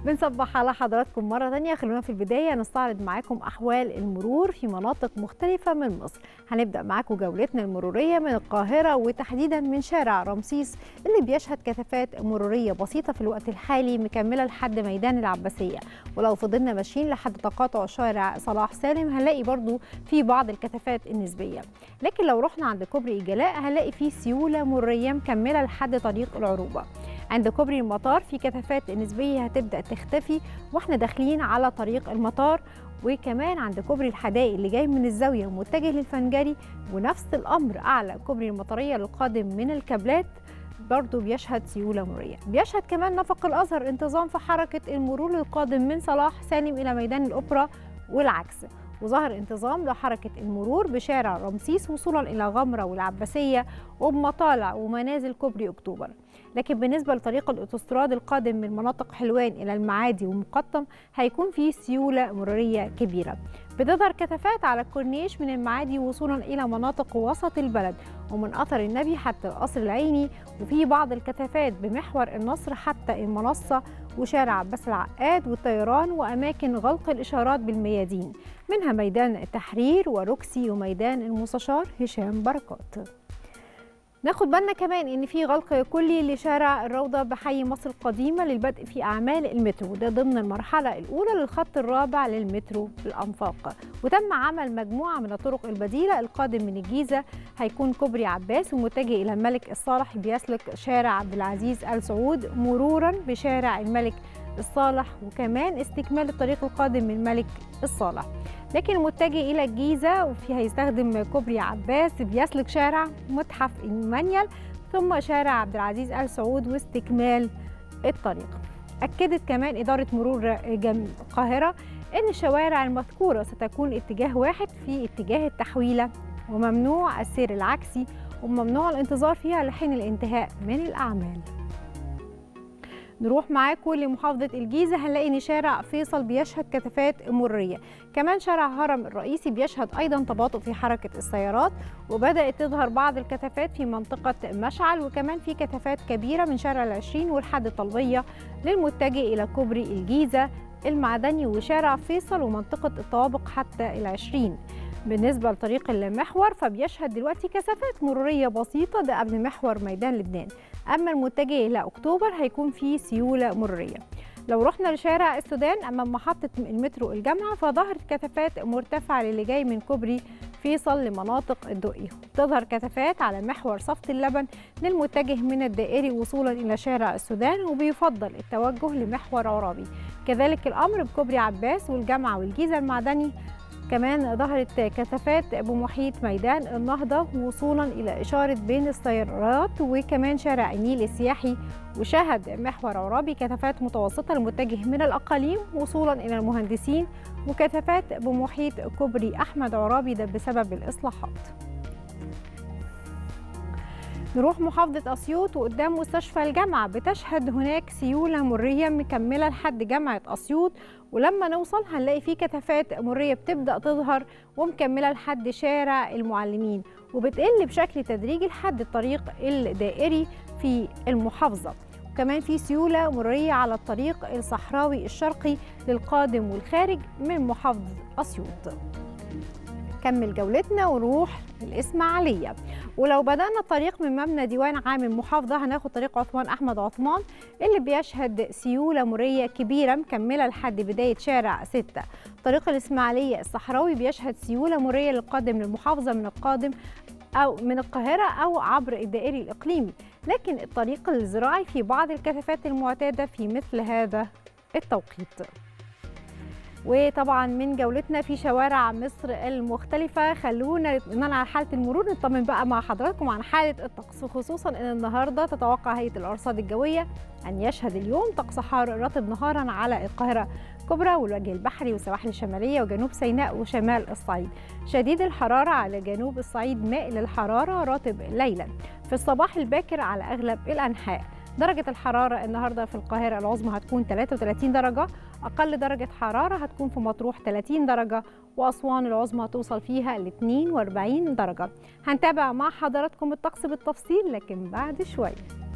بنصبح على حضراتكم مرة تانية. خلونا في البداية نستعرض معاكم أحوال المرور في مناطق مختلفة من مصر. هنبدأ معاكم جولتنا المرورية من القاهرة وتحديدا من شارع رمسيس اللي بيشهد كثافات مرورية بسيطة في الوقت الحالي مكملة لحد ميدان العباسية، ولو فضلنا ماشيين لحد تقاطع شارع صلاح سالم هنلاقي برضو في بعض الكثافات النسبية. لكن لو رحنا عند كوبري الجلاء هنلاقي فيه سيولة مرورية مكملة لحد طريق العروبة. عند كوبري المطار في كثافات نسبية هتبدأ تختفي واحنا داخلين على طريق المطار، وكمان عند كوبري الحدائق اللي جاي من الزاوية ومتجه للفنجري، ونفس الأمر أعلى كوبري المطرية القادم من الكابلات برضو بيشهد سيولة مرورية. بيشهد كمان نفق الأزهر انتظام في حركة المرور القادم من صلاح سالم إلى ميدان الأوبرا والعكس، وظهر انتظام لحركة المرور بشارع رمسيس وصولا إلى غمرة والعباسية وبمطالع ومنازل كوبري أكتوبر. لكن بالنسبة لطريق الأوتوستراد القادم من مناطق حلوان إلى المعادي ومقطم هيكون فيه سيولة مرورية كبيرة. بتظهر كثافات على الكورنيش من المعادي وصولا إلى مناطق وسط البلد ومن أثر النبي حتى القصر العيني، وفي بعض الكثافات بمحور النصر حتى المنصة وشارع عباس العقاد والطيران وأماكن غلق الإشارات بالميادين، منها ميدان التحرير وروكسي وميدان المستشار هشام بركات. ناخد بالنا كمان ان في غلق كلي لشارع الروضه بحي مصر القديمه للبدء في اعمال المترو، ده ضمن المرحله الاولى للخط الرابع للمترو بالانفاق. وتم عمل مجموعه من الطرق البديله. القادم من الجيزه هيكون كوبري عباس ومتجه الى الملك الصالح بيسلك شارع عبد العزيز ال سعود مرورا بشارع الملك الصالح، وكمان استكمال الطريق القادم من الملك الصالح. لكن متجه إلى الجيزة وفي هيستخدم كوبري عباس بيسلك شارع متحف المنيل ثم شارع عبد العزيز آل سعود واستكمال الطريق. أكدت كمان إدارة مرور القاهرة أن الشوارع المذكورة ستكون اتجاه واحد في اتجاه التحويلة وممنوع السير العكسي وممنوع الانتظار فيها لحين الانتهاء من الأعمال. نروح معاكم لمحافظة الجيزة هنلاقي ان شارع فيصل بيشهد كثافات مرورية، كمان شارع هرم الرئيسي بيشهد ايضا تباطؤ في حركة السيارات، وبدأت تظهر بعض الكثافات في منطقة مشعل، وكمان في كثافات كبيرة من شارع العشرين والحد الطلبية للمتجه الى كوبري الجيزة المعدني وشارع فيصل ومنطقة الطوابق حتى العشرين. بالنسبة لطريق المحور فبيشهد دلوقتي كثافات مرورية بسيطة ده قبل محور ميدان لبنان، أما المتجه إلى أكتوبر هيكون فيه سيولة مرورية. لو رحنا لشارع السودان أمام محطة المترو الجامعة فظهرت كثافات مرتفعة للي جاي من كوبري فيصل لمناطق الدقي، تظهر كثافات على محور صفت اللبن للمتجه من الدائري وصولا إلى شارع السودان، وبيفضل التوجه لمحور عرابي. كذلك الأمر بكوبري عباس والجامعة والجيزة المعدني. كمان ظهرت كثافات بمحيط ميدان النهضة وصولا إلى إشارة بين السيارات وكمان شارع النيل السياحي، وشهد محور عرابي كثافات متوسطة المتجه من الأقاليم وصولا إلى المهندسين، وكثافات بمحيط كوبري أحمد عرابي ده بسبب الإصلاحات. نروح محافظة أسيوط وقدام مستشفى الجامعة بتشهد هناك سيولة مرورية مكملة لحد جامعة أسيوط، ولما نوصل هنلاقي فيه كثافات مرورية بتبدأ تظهر ومكملة لحد شارع المعلمين وبتقل بشكل تدريجي لحد الطريق الدائري في المحافظة. وكمان في سيولة مرورية على الطريق الصحراوي الشرقي للقادم والخارج من محافظة أسيوط. كمل جولتنا ونروح الإسماعيلية، ولو بدأنا الطريق من مبنى ديوان عام المحافظة هناخد طريق عثمان أحمد عثمان اللي بيشهد سيولة مرورية كبيرة مكملة لحد بداية شارع 6. طريق الإسماعيلية الصحراوي بيشهد سيولة مرورية للقادم للمحافظة من القادم أو من القاهرة أو عبر الدائري الإقليمي، لكن الطريق الزراعي في بعض الكثافات المعتادة في مثل هذا التوقيت. وطبعا من جولتنا في شوارع مصر المختلفة خلونا نطمئن على حالة المرور، نطمن بقى مع حضراتكم عن حالة الطقس، خصوصا ان النهارده تتوقع هيئة الأرصاد الجوية ان يشهد اليوم طقس حار رطب نهارا على القاهرة الكبرى والوجه البحري والسواحل الشمالية وجنوب سيناء وشمال الصعيد، شديد الحرارة على جنوب الصعيد مائل الحرارة رطب ليلا، في الصباح الباكر على أغلب الأنحاء. درجة الحرارة النهاردة في القاهرة العظمى هتكون 33 درجة، أقل درجة حرارة هتكون في مطروح 30 درجة، وأسوان العظمى توصل فيها ل 42 درجة. هنتابع مع حضراتكم الطقس بالتفصيل لكن بعد شوية.